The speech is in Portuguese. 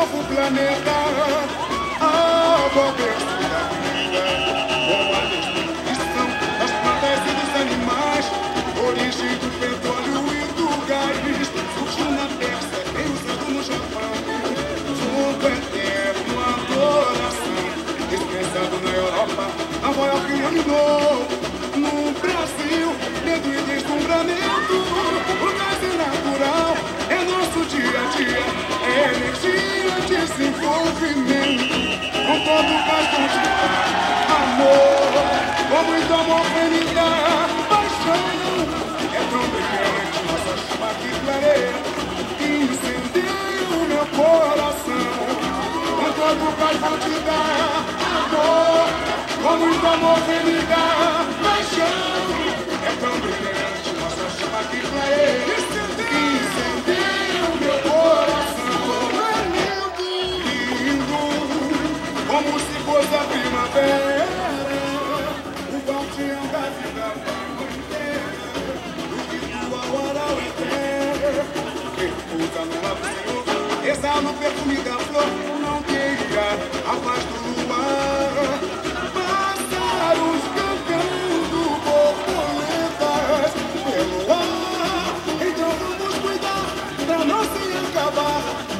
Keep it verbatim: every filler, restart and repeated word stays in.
novo planeta. A cobertura da vida, com a destruição das plantas e dos animais, origem do petróleo e do gás, surgiu na Pérsia, veio usado no Japão, fogo eterno, adoração, dispensado na Europa, Nova York iluminou, no Brasil, medo e deslumbramento, o gás é natural, é nosso dia a dia, é energia, desenvolvimento, com todo o gás contigo, amor, com muito amor, felicidade, paixão, é tão brilhante nossa chama que clareia, incendeia o meu coração, com todo o gás contigo, amor, com muito amor, felicidade, paixão, é tão brilhante nossa chama que clareia, incendeia o meu coração. Como se fosse a primavera, o guardião da vida inteira, do que tua hora ao eterno, repousa no lado Senhor, exala o perfume da flor, não queira a paz do luar, pássaros cantando, borboletas pelo ar, então vamos cuidar pra não se acabar.